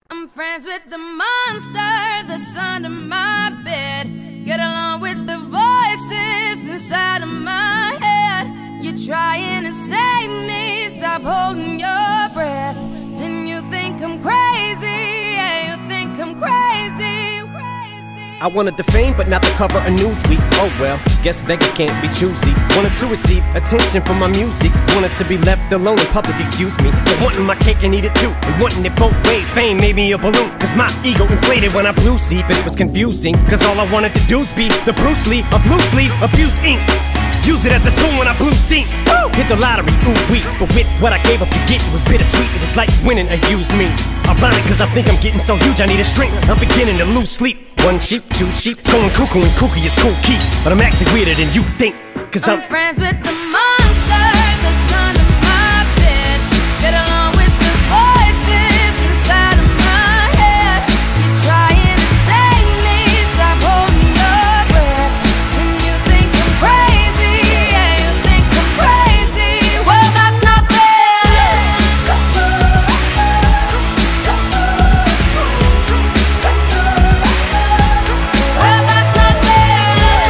I'm friends with the monster that's under my bed. Get along with the voices inside of my head. You're trying to save me, stop holding your breath. And you think I'm crazy, yeah, you think I'm crazy. I wanted the fame, but not the cover of Newsweek. Oh well, guess beggars can't be choosy. Wanted to receive attention from my music. Wanted to be left alone in public, excuse me. But wanting my cake and eat it too, and wanting it both ways. Fame made me a balloon, cause my ego inflated when I blew sleep. And it was confusing, cause all I wanted to do was be the Bruce Lee of loose leaf, abused ink. Use it as a tool when I blew steam. Woo! Hit the lottery, ooh wee. But with what I gave up to get, it was bittersweet. It was like winning a used me. Ironic, cause I think I'm getting so huge I need a shrink. I'm beginning to lose sleep. One sheep, two sheep, going cuckoo and kooky is cool key. But I'm actually weirder than you think, cause I'm friends with the monster that's under my bed. Get along with the voices inside of my head. You're trying to save me, stop holding your breath. And you think I'm crazy, yeah, you think I'm crazy. Well, that's not fair. Well, that's not fair.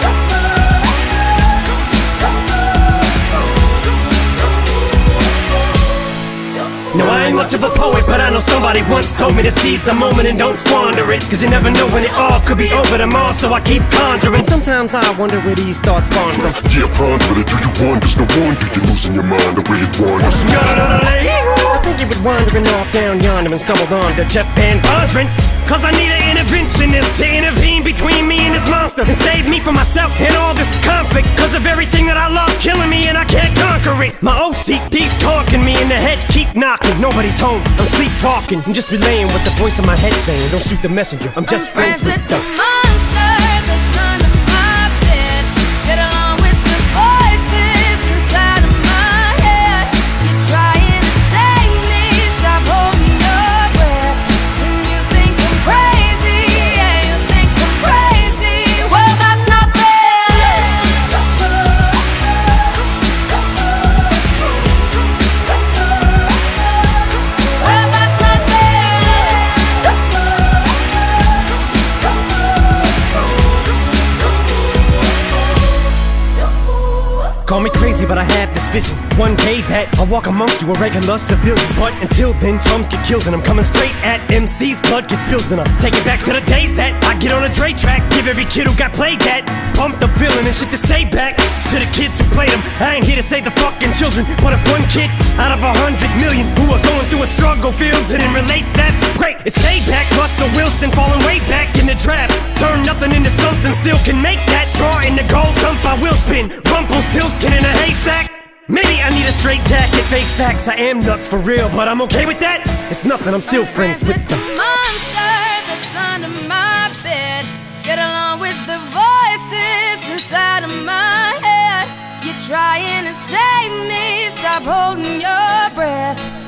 No, I ain't much of a poet, but I know somebody once told me to seize the moment and don't squander it. Cause you never know when it all could be over tomorrow, so I keep conjuring. Sometimes I wonder where these thoughts spawn from. Yeah, ponder it, do you wonder? No wonder you're losing your mind the way it wanders. I think you been wandering off down yonder and stumbled on to Jeff Van Vondren. Cause I need an interventionist to intervene between me and this monster and save me from myself and all this conflict. Cause of everything that I love killing me and I can't conquer it. My OCD's talking me in the head, keep knocking. Nobody's home, I'm sleepwalking. I'm just relaying what the voice in my head saying. Don't shoot the messenger, I'm just friends with the monster that's under my bed. Get along with the voices inside of my head. You're trying to save me, stop holding your breath. And you think I'm crazy, yeah, you think I'm crazy. Well, that's not fair. Well, that's not fair. Call me crazy, but I had this vision. One day that I'll walk amongst you, a regular civilian. But until then, chums get killed and I'm coming straight at MC's blood gets spilled. And I'm taking back to the days that I get on a Dre track. Give every kid who got played that. Pump the feeling and shit to say back to the kids who played them. I ain't here to save the fucking children, but if one kid out of 100 million who are going through a struggle feels it and relates, that's great. It's payback. Russell Wilson falling way back in the draft. Turn nothing into something, still can make that. Straw in the gold jump, I will spin. Rumpelstiltskin in a haystack. Maybe I need a straight jacket, face facts. I am nuts for real, but I'm okay with that. It's nothing, I'm still friends with the monster that's under my bed. Get along with the voices inside of my head. You're trying to save me, stop holding your breath.